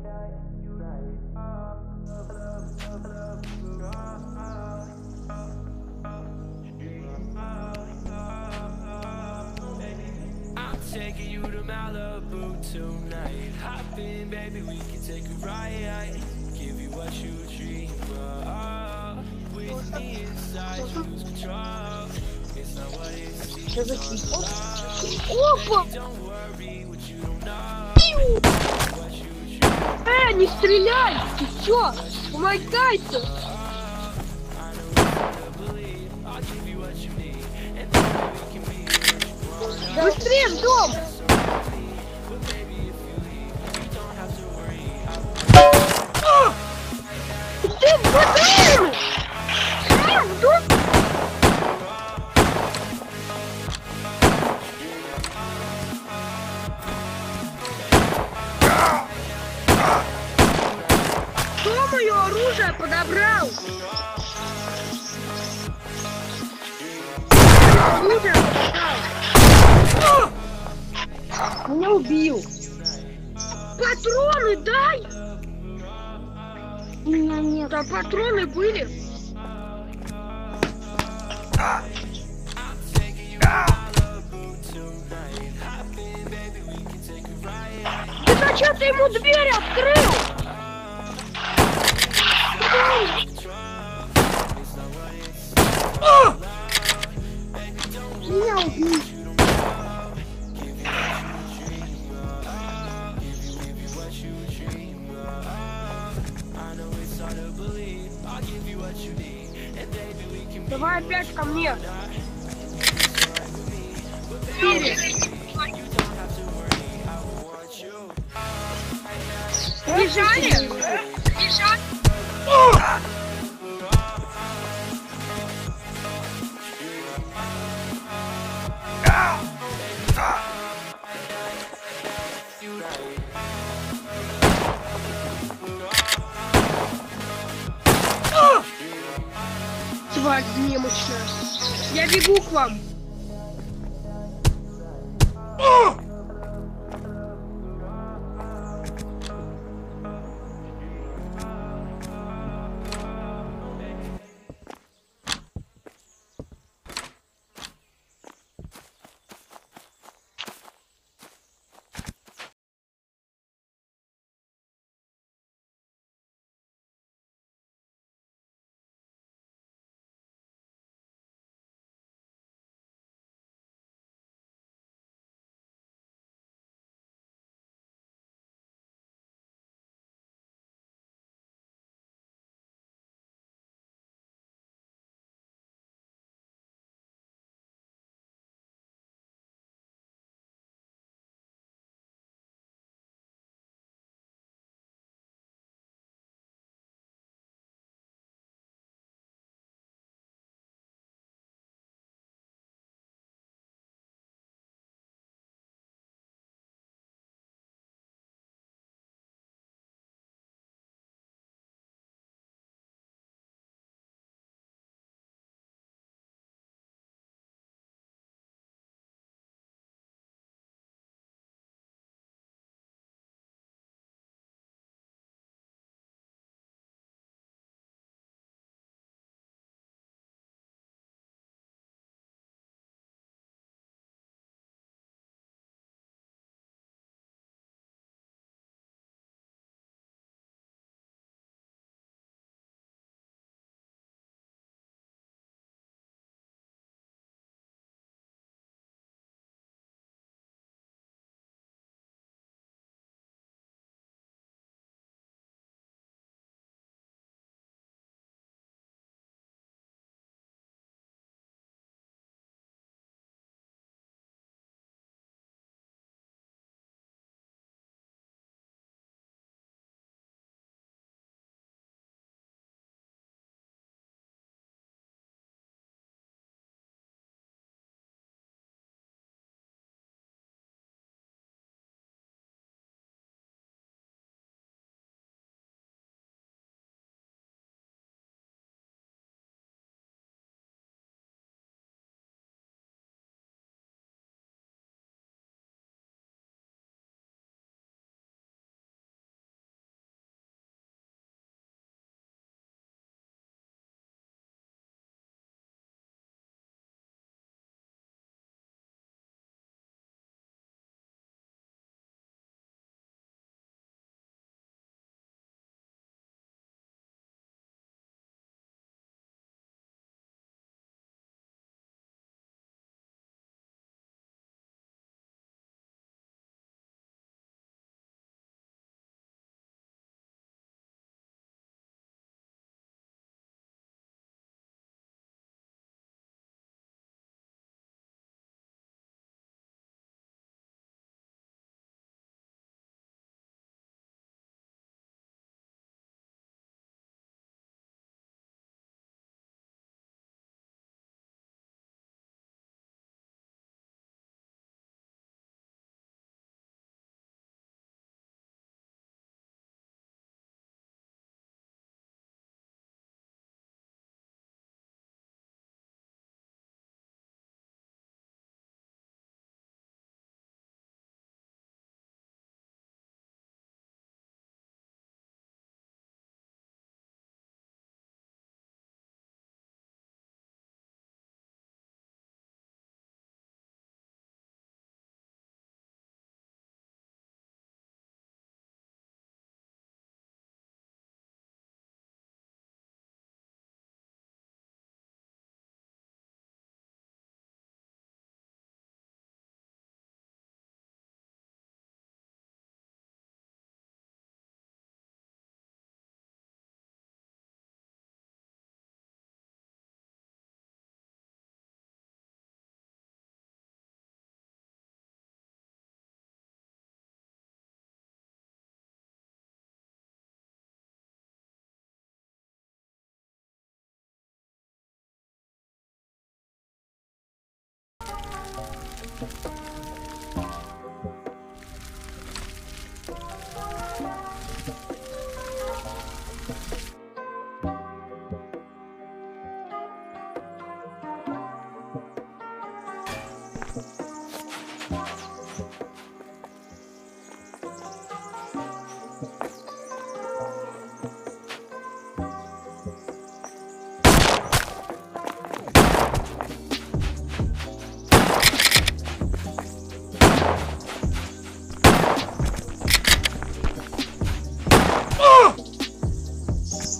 Taking you to Malibu tonight. Hop in, baby, we can take a ride. Give you what you dream of. With me inside, you lose control. It's not what it seems. Что за типа? Опа! Don't worry what you don't know. Пиу! What you dream. Не стреляй! Ты чё? Помогайся! I know it's hard to believe. I'll give you what you need, and then we can be what you want. Быстрее в дом! But baby, if you leave, you don't have to worry. I Ты блин! В дом! Кто мое оружие подобрал? Оружие подобрал. Меня убил. Патроны дай! У меня нет. Да патроны были. Ты зачем ты ему дверь открыл? Меня убил. Давай опять ко мне. Бежали? Бежали? Тварь немощная. Я бегу к вам.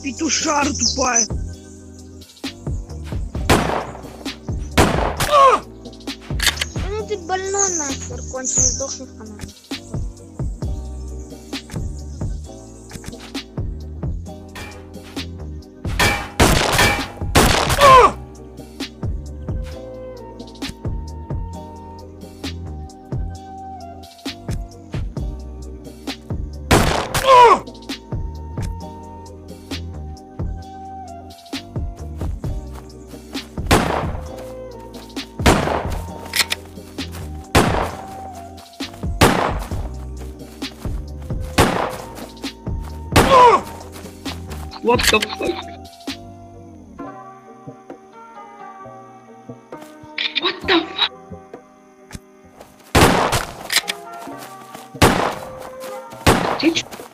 Петушара тупая. Ну ты больной нахер, конченый, сдохни в канале. What the fuck? What the fuck? Ты чё?